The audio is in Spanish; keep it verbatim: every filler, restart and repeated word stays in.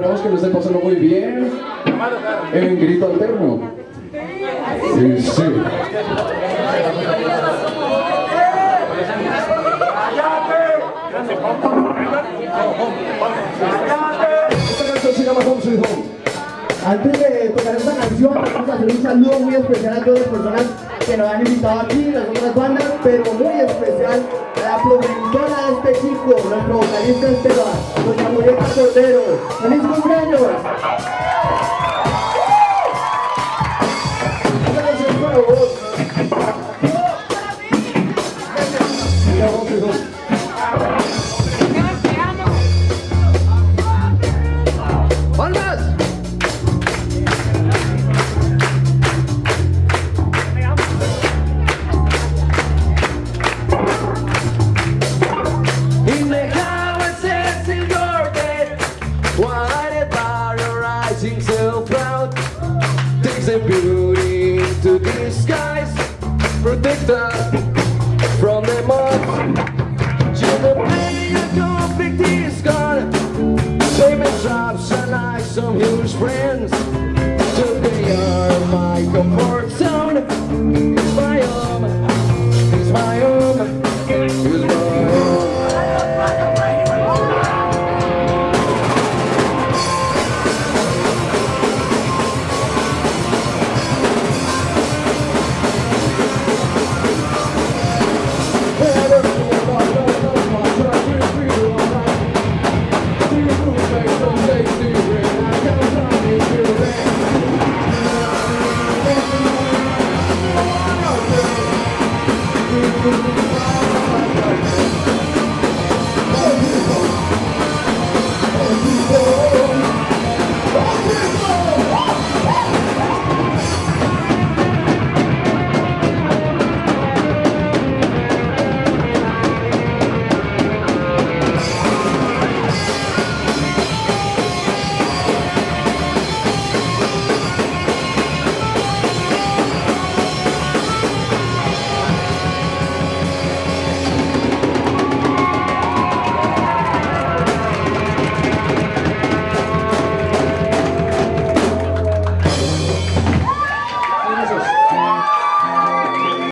esperamos que lo estén pasando muy bien en Grito Alterno. Sí, sí. Esta canción se llama Home Sweet Home. Antes de tocar esta canción, vamos a hacer un saludo muy especial a todas las personas que nos han invitado aquí, las otras bandas, pero muy especial a la productora de este chico, nuestro vocalista Esteban, doña Julieta Cordero. ¡Feliz cumpleaños! Esta canción es para vos. Se llama Home Sweet Home. ¡Palmas! In the houses in your bed, blinded by your rising self-doubt, takes the beauty into disguise, protect us from the moth. You're the pain a conflict is gone, saving drops and like some huge friends. So they are my comfort zone.